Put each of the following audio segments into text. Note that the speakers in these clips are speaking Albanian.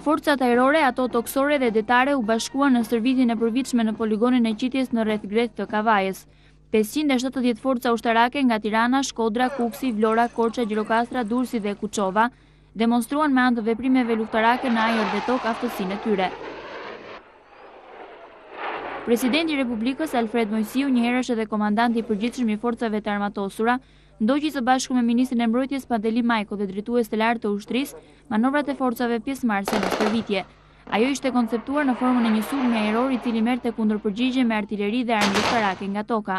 Forcat ajrore, ato toksore dhe detare u bashkuan në stërvitjen e përvitshme në poligonin e qitjes në rreth të Kavajës. 570 forca ushtarake nga Tirana, Shkodra, Kuksi, Vlora, Korça, Gjirokastra, Durrësi dhe Kuçova demonstruan me anë të veprimeve luftarake në ajër dhe tokë aftësinë e tyre. Presidenti i Republikës Alfred Mojsiu, njëherësh edhe komandanti i përgjithshëm i forcave të armatosura, ndoqi së bashku me ministrin e mbrojtjes Panteli Majko dhe drejtues të lartë të ushtrisë manovrat e forcave pjesëmarrëse në stërvitje. Ajo ishte konceptuar në formën e një sulmi ajror i cili merrte kundërpërgjigje me artilleri dhe armë luftarake nga toka.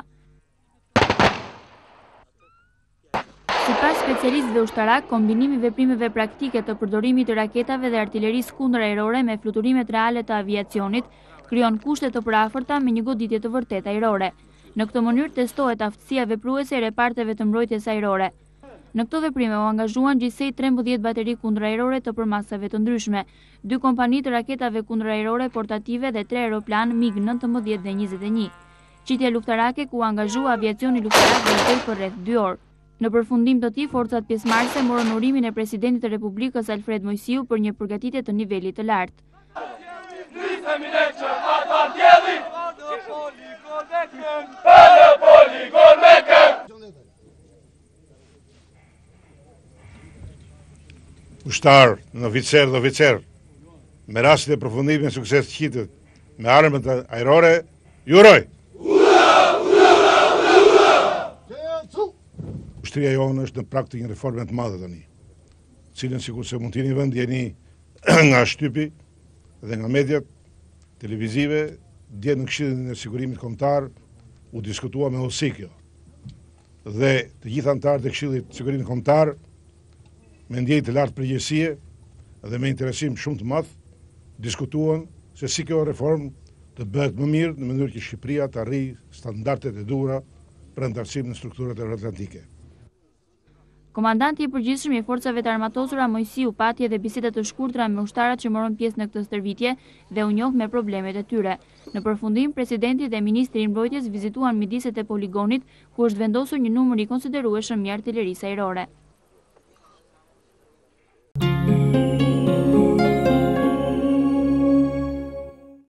Sipas specialistëve ushtarak, kombinimi veprimeve praktike të përdorimit të raketave dhe artillerisë kundërajrore me fluturimet reale të aviacionit krijon kushte të përafërta me një goditje të vërtetë ajrore. Në këtë mënyrë testohet aftësia vepruese e reparteve të mbrojtjes ajrore. Në këto veprime u angazhuan gjithsej 13 bateri kundërajrore të përmasave të ndryshme, 2 kompani të raketave kundërajrore portative dhe 3 aeroplan MiG-19 dhe 21. Qitja luftarake ku u angazhua aviacioni luftarak vazhdoi për rreth 2 orë. Në përfundim të tij, forcat pjesëmarrëse morën urimin e presidentit të Republikës Alfred Mojsiu për një përgatitje të nivelit të lartë. Ushtar, në oficer dhe oficer, me rastit e përfundimit e sukses të qitit me armët ajrore, juroj! Ushtria jonë është në prag të një reforme të madhe tani, cilën sikur se mund t'jeni vend jeni nga shtypi dhe nga mediat televizive, dje në Këshillin e Sigurimit Kombëtar u diskutua me hollësi kjo. Dhe të gjithë anëtarët e Këshillit të Sigurimit Kombëtar me ndjejë të lartë përgjegjësie dhe me interesim shumë të madh diskutuan se si kjo reformë të bëhet më mirë në mënyrë që Shqipëria të arrijë standardet e duhura për anëtarësim në strukturat euroatlantike. Komandanti i përgjithshëm i forcave të armatosura Mojsiu pati edhe biseda të shkurtra me ushtarët që morën pjesë në këtë stërvitje dhe u njoh me problemet e tyre. Në përfundim, presidenti dhe ministri i mbrojtjes vizituan midiset e poligonit ku është vendosur një numër i konsiderueshëm i artillerisë ajrore.